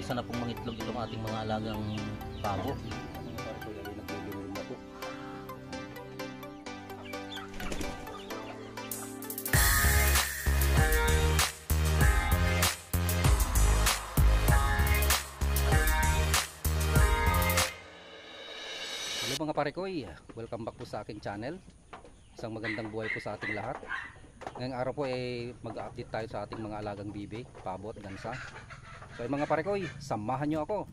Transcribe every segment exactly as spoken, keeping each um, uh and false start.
umpisa na pong mangitlog itong ating mga alagang pabo. Hello mga parekoy, welcome back po sa aking channel. Isang magandang buhay po sa ating lahat. Ngayong araw po ay mag-update tayo sa ating mga alagang bibe, pabo at gansa. So ay mga parekoy, samahan nyo ako.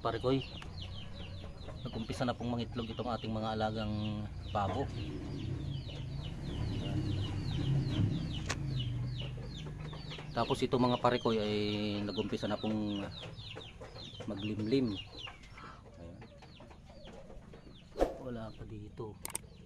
mga parekoy, nag-umpisa na pong mangitlog itong ating mga alagang pabo. Tapos ito mga parekoy ay nag-umpisa na pong maglimlim. Ayan. Wala pa dito.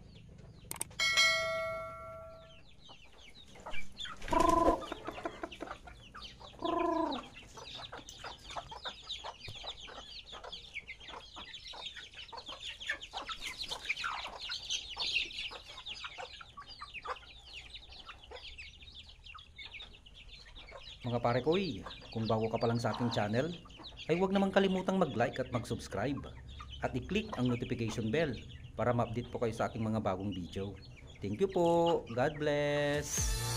Mga parekoy, kung bago ka pa lang sa aking channel, ay huwag namang kalimutang mag-like at mag-subscribe at i-click ang notification bell para ma-update po kayo sa aking mga bagong video. Thank you po. God bless.